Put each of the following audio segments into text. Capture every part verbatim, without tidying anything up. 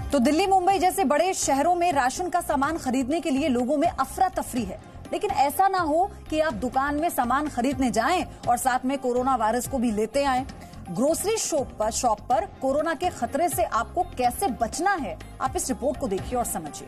तो दिल्ली मुंबई जैसे बड़े शहरों में राशन का सामान खरीदने के लिए लोगों में अफरा तफरी है, लेकिन ऐसा ना हो कि आप दुकान में सामान खरीदने जाएं और साथ में कोरोना वायरस को भी लेते आएं। ग्रोसरी शॉप पर शॉप पर कोरोना के खतरे से आपको कैसे बचना है, आप इस रिपोर्ट को देखिए और समझिए।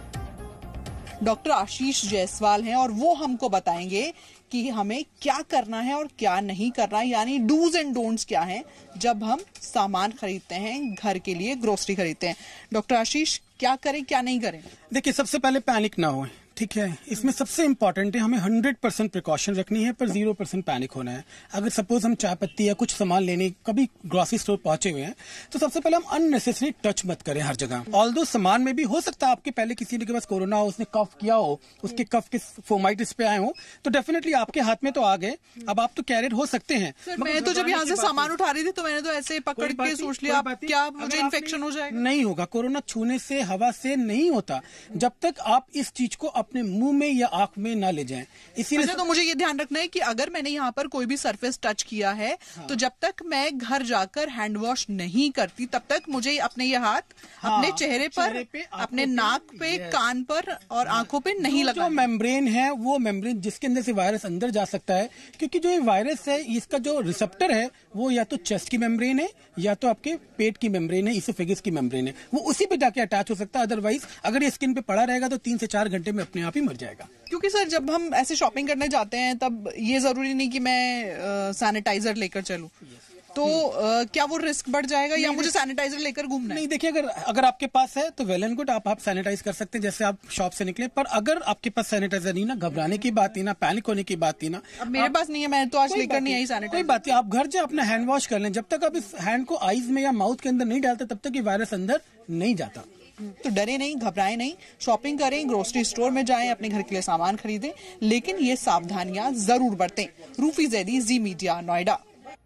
डॉक्टर आशीष जायसवाल हैं और वो हमको बताएंगे कि हमें क्या करना है और क्या नहीं करना है, यानी डूज एंड डोंट्स क्या हैं जब हम सामान खरीदते हैं, घर के लिए ग्रोसरी खरीदते हैं। डॉक्टर आशीष, क्या करें क्या नहीं करें? देखिए, सबसे पहले पैनिक ना हो, ठीक है। इसमें सबसे इंपॉर्टेंट है हमें हंड्रेड परसेंट प्रिकॉशन रखनी है, पर जीरो परसेंट पैनिक होना है। अगर सपोज हम चाय पत्ती या कुछ सामान लेने कभी ग्रोसरी स्टोर पहुंचे हुए हैं तो सबसे पहले हम अननेसेसरी टच मत करें हर जगह। ऑल्दो सामान में भी हो सकता है आपके पहले किसी के पास कोरोना हो, उसने कफ किया हो, उसके कफ के फोमाइटिस पे आए हो, तो डेफिनेटली आपके हाथ में तो आ गए, अब आप तो कैरियर हो सकते हैं। मैं तो जब यहाँ से सामान उठा रही थी तो मैंने तो ऐसे पकड़ के सोच लिया क्या मुझे इन्फेक्शन हो जाएगा। नहीं होगा, कोरोना छूने से, हवा से नहीं होता, जब तक आप इस चीज को अपने मुंह में या आंख में ना ले जाएं। इसीलिए तो मुझे ये ध्यान रखना है कि अगर मैंने यहाँ पर कोई भी सरफेस टच किया है, हाँ। तो जब तक मैं घर जाकर हैंड वॉश नहीं करती तब तक मुझे अपने ये हाथ हाँ। अपने चेहरे पर, चेहरे पे, अपने नाक पे, कान पर और आंखों पे नहीं लगा। जो मेम्ब्रेन है वो मेम्ब्रेन जिसके अंदर से वायरस अंदर जा सकता है, क्योंकि जो ये वायरस है इसका जो रिसेप्टर है वो या तो चेस्ट की मेम्ब्रेन है या तो आपके पेट की मेम्ब्रेन है, इसोफेगस की मेम्ब्रेन है, वो उसी पे जाके अटैच हो सकता है। अदरवाइज अगर ये स्किन पे पड़ा रहेगा तो तीन से चार घंटे में अपने आप ही मर जाएगा। क्योंकि सर जब हम ऐसे शॉपिंग करने जाते हैं तब ये जरूरी नहीं कि मैं सैनिटाइजर लेकर चलूं, तो आ, क्या वो रिस्क बढ़ जाएगा या मुझे सैनिटाइजर लेकर घूमना है? नहीं, देखिए, अगर अगर आपके पास है तो वेल एंड गुड, आप आप सैनिटाइज कर सकते हैं जैसे आप शॉप से निकले। पर अगर आपके पास सैनिटाइजर नहीं, ना घबराने की बात नहीं, ना पैनिक होने की बात नहीं, ना अब मेरे पास नहीं है, मैं तो आज लेकर नहीं आई सैनिटाइजर। कोई बात नहीं, आप घर जाए अपना हैंड वॉश कर लें। जब तक आप इस हैंड को आईज में या माउथ के अंदर नहीं डालते तब तक ये वायरस अंदर नहीं जाता। तो डरे नहीं, घबराए नहीं, शॉपिंग करें, ग्रोसरी स्टोर में जाएं, अपने घर के लिए सामान खरीदें, लेकिन ये सावधानियां जरूर बरतें। रूफी जैदी, जी मीडिया, नोएडा।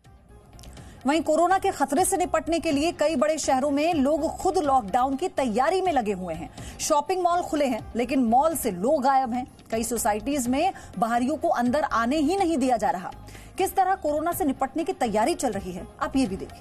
वहीं कोरोना के खतरे से निपटने के लिए कई बड़े शहरों में लोग खुद लॉकडाउन की तैयारी में लगे हुए हैं। शॉपिंग मॉल खुले हैं लेकिन मॉल से लोग गायब हैं। कई सोसाइटीज में बाहरियों को अंदर आने ही नहीं दिया जा रहा। किस तरह कोरोना से निपटने की तैयारी चल रही है, आप ये भी देखिए।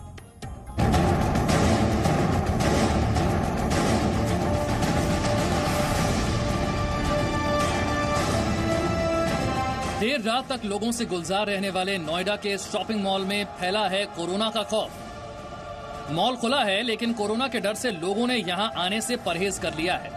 देर रात तक लोगों से गुलजार रहने वाले नोएडा के शॉपिंग मॉल में फैला है कोरोना का खौफ। मॉल खुला है लेकिन कोरोना के डर से लोगों ने यहां आने से परहेज कर लिया है।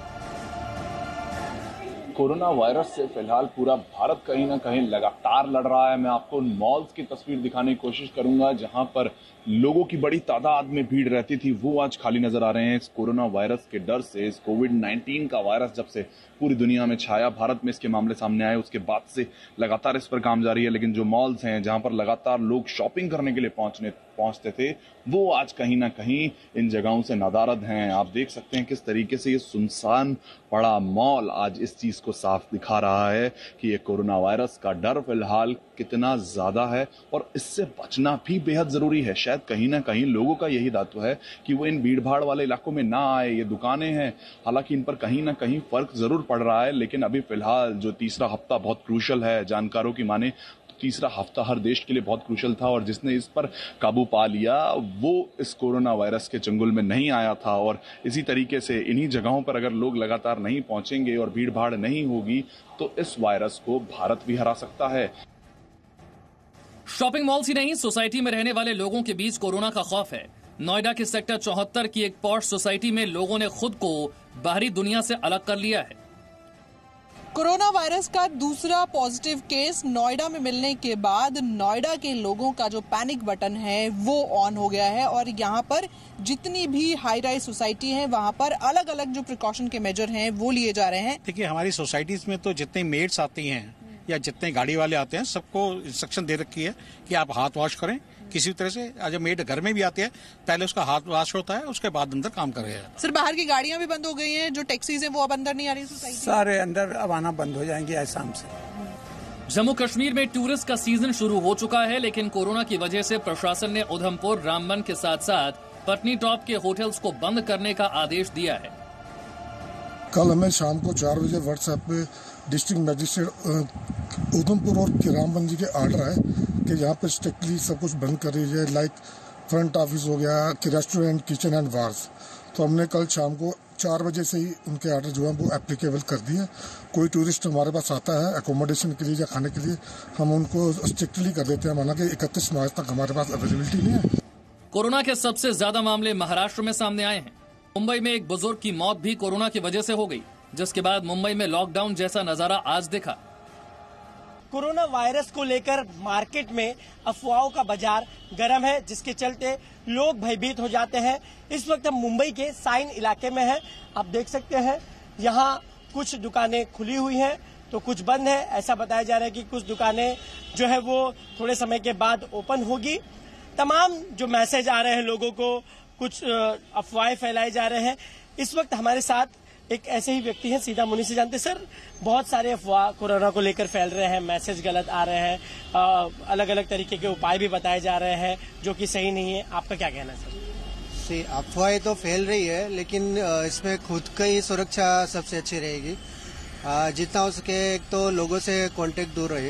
कोरोना वायरस से फिलहाल पूरा भारत कहीं ना कहीं लगातार लड़ रहा है। मैं आपको मॉल्स की तस्वीर दिखाने की कोशिश करूंगा जहां पर लोगों की बड़ी तादाद में भीड़ रहती थी, वो आज खाली नजर आ रहे हैं। इस कोरोना वायरस के डर से, इस कोविड नाइन्टीन का वायरस जब से पूरी दुनिया में छाया, भारत में इसके मामले सामने आए, उसके बाद से लगातार इस पर काम जारी है। लेकिन जो मॉल्स हैं जहां पर लगातार लोग शॉपिंग करने के लिए पहुंचने पहुंचते थे, वो आज कहीं ना कहीं इन जगहों से नादारद हैं। आप देख सकते हैं किस तरीके से ये सुनसान पड़ा मॉल आज इस चीज को साफ दिखा रहा है कि ये कोरोना वायरस का डर फिलहाल कितना ज्यादा है और इससे बचना भी बेहद जरूरी है। शायद कहीं ना कहीं लोगों का यही दायित्व है कि वो इन भीड़ भाड़ वाले इलाकों में ना आए। ये दुकानें हैं, हालांकि इन पर कहीं ना कहीं फर्क जरूर पड़ रहा है, लेकिन अभी फिलहाल जो तीसरा हफ्ता बहुत क्रूशल है, जानकारों की माने तीसरा हफ्ता हर देश के लिए बहुत क्रूशल था और जिसने इस पर काबू पा लिया वो इस कोरोना वायरस के चंगुल में नहीं आया था। और इसी तरीके से इन्हीं जगहों पर अगर लोग लगातार नहीं पहुंचेंगे और भीड़ भाड़ नहीं होगी तो इस वायरस को भारत भी हरा सकता है। शॉपिंग मॉल्स ही नहीं, सोसाइटी में रहने वाले लोगों के बीच कोरोना का खौफ है। नोएडा के सेक्टर चौहत्तर की एक पॉश सोसाइटी में लोगों ने खुद को बाहरी दुनिया से अलग कर लिया है। कोरोना वायरस का दूसरा पॉजिटिव केस नोएडा में मिलने के बाद नोएडा के लोगों का जो पैनिक बटन है वो ऑन हो गया है और यहाँ पर जितनी भी हाई राइज सोसाइटी है वहाँ पर अलग अलग जो प्रिकॉशन के मेजर हैं वो लिए जा रहे हैं। देखिए, हमारी सोसाइटीज में तो जितने मेड्स आती हैं या जितने गाड़ी वाले आते हैं सबको इंस्ट्रक्शन दे रखी है कि आप हाथ वॉश करें किसी तरह से। जब मेड घर में भी आती है पहले उसका हाथ वॉश होता है, उसके बाद अंदर काम करेगा। सर, बाहर की गाड़ियां भी बंद हो गई हैं, जो टैक्सीज हैं वो अब अंदर नहीं आ रही सोसाइटी? सारे अंदर अब आना बंद हो जाएंगे आज शाम से। जम्मू कश्मीर में टूरिस्ट का सीजन शुरू हो चुका है, लेकिन कोरोना की वजह से प्रशासन ने उधमपुर, रामबन के साथ साथ पटनी टॉप के होटल्स को बंद करने का आदेश दिया है। कल हमें शाम को चार बजे व्हाट्सएप पे डिस्ट्रिक्ट मजिस्ट्रेट उधमपुर और रामबन जी के आर्डर है कि यहाँ पर स्ट्रिक्टली सब कुछ बंद कर दीजिए, लाइक फ्रंट ऑफिस हो गया कि रेस्टोरेंट, किचन एंड बार्स। तो हमने कल शाम को चार बजे से ही उनके आर्डर जो है वो एप्लीकेबल कर दिए। कोई टूरिस्ट हमारे पास आता है एकोमोडेशन के लिए या खाने के लिए, हम उनको स्ट्रिक्टली कर देते हैं, माना कि इकतीस मार्च तक हमारे पास अवेलेबिलिटी नहीं है। कोरोना के सबसे ज्यादा मामले महाराष्ट्र में सामने आए हैं। मुंबई में एक बुजुर्ग की मौत भी कोरोना की वजह से हो गई, जिसके बाद मुंबई में लॉकडाउन जैसा नजारा आज दिखा। कोरोना वायरस को लेकर मार्केट में अफवाहों का बाजार गर्म है, जिसके चलते लोग भयभीत हो जाते हैं। इस वक्त हम मुंबई के साइन इलाके में हैं। आप देख सकते हैं यहाँ कुछ दुकानें खुली हुई हैं तो कुछ बंद है। ऐसा बताया जा रहा है कि कुछ दुकानें जो है वो थोड़े समय के बाद ओपन होगी। तमाम जो मैसेज आ रहे हैं लोगों को, कुछ अफवाहें फैलाए जा रहे हैं। इस वक्त हमारे साथ एक ऐसे ही व्यक्ति हैं, सीधा मुनि से जानते। सर, बहुत सारे अफवाह कोरोना को लेकर फैल रहे हैं, मैसेज गलत आ रहे हैं, अलग अलग तरीके के उपाय भी बताए जा रहे हैं जो कि सही नहीं है, आपका क्या कहना है सर? सी अफवाहें तो फैल रही है, लेकिन इसमें खुद की सुरक्षा सबसे अच्छी रहेगी। जितना हो सके एक तो लोगों से कांटेक्ट दूर रहे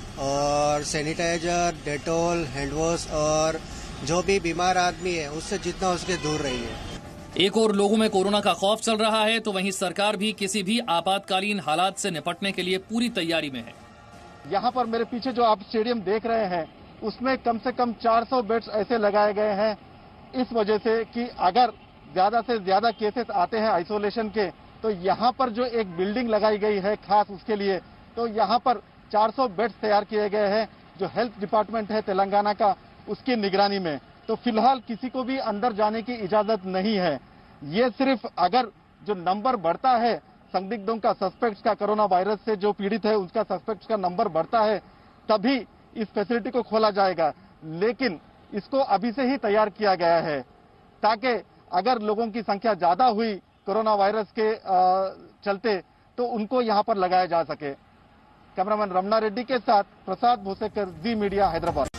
और सैनिटाइजर, डेटॉल, हैंड वॉश और जो भी बीमार आदमी है उससे जितना हो सके दूर रहिए। एक और लोगों में कोरोना का खौफ चल रहा है तो वहीं सरकार भी किसी भी आपातकालीन हालात से निपटने के लिए पूरी तैयारी में है। यहाँ पर मेरे पीछे जो आप स्टेडियम देख रहे हैं उसमें कम से कम चार सौ बेड्स ऐसे लगाए गए हैं, इस वजह से कि अगर ज्यादा से ज्यादा केसेस आते हैं आइसोलेशन के तो यहाँ पर जो एक बिल्डिंग लगाई गई है खास उसके लिए, तो यहाँ पर चार सौ बेड्स तैयार किए गए हैं जो हेल्थ डिपार्टमेंट है तेलंगाना का उसकी निगरानी में। तो फिलहाल किसी को भी अंदर जाने की इजाजत नहीं है। ये सिर्फ अगर जो नंबर बढ़ता है संदिग्धों का, सस्पेक्ट्स का, कोरोना वायरस से जो पीड़ित है उसका सस्पेक्ट्स का नंबर बढ़ता है तभी इस फैसिलिटी को खोला जाएगा, लेकिन इसको अभी से ही तैयार किया गया है ताकि अगर लोगों की संख्या ज्यादा हुई कोरोना वायरस के चलते तो उनको यहाँ पर लगाया जा सके। कैमरामैन रमना रेड्डी के साथ प्रसाद भूसेकर, जी मीडिया, हैदराबाद।